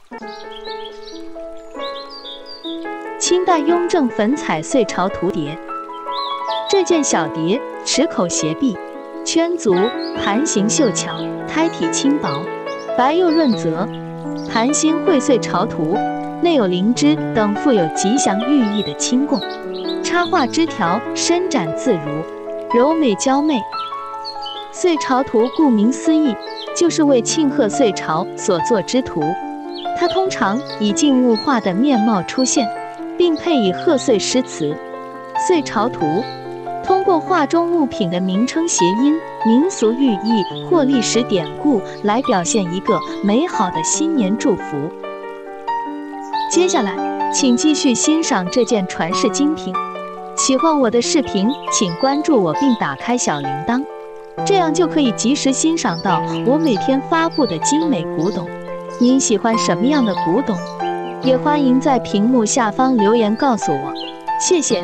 清代雍正粉彩岁朝图碟。这件小碟齿口斜壁，圈足，盘形秀巧，胎体轻薄，白釉润泽，盘心绘岁朝图，内有灵芝等富有吉祥寓意的清供，插画枝条伸展自如，柔美娇媚。岁朝图顾名思义，就是为庆贺岁朝所作之图。它通常以静物画的面貌出现，并配以贺岁诗词。岁朝图通过画中物品的名称谐音、民俗寓意或历史典故来表现一个美好的新年祝福。接下来，请继续欣赏这件传世精品。喜欢我的视频，请关注我并打开小铃铛，这样就可以及时欣赏到我每天发布的精美古董。您喜欢什么样的古董？也欢迎在屏幕下方留言告诉我，谢谢。